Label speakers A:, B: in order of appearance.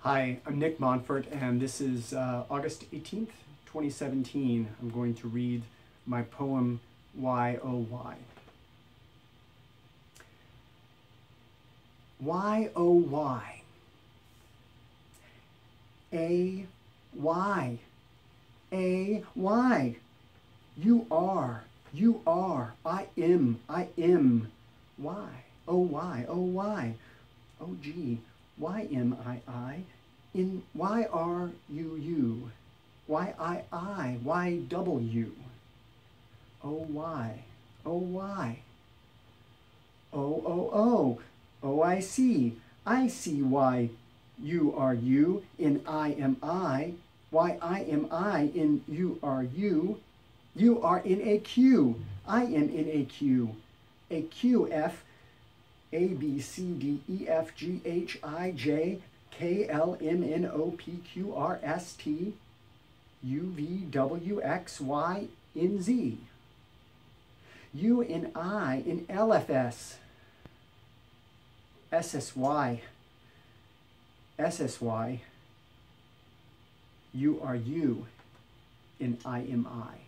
A: Hi, I'm Nick Montfort, and this is August 18th, 2017. I'm going to read my poem, Why, Oh Why. Why, oh why? Why? Why? You are, I am. Why? Oh why, oh why? Oh gee, why am I? Why are you? Why I? Why W? Oh why? Oh why? Oh I see. I see why you are you in I am I. Why I am I in you are you. You are in a Q. I am in a Q. A Q F A B C D E F G H I J K L M N O P Q R S T U V W X Y in Z. You in I in LFS. SSY. SSY. You are you in I am I.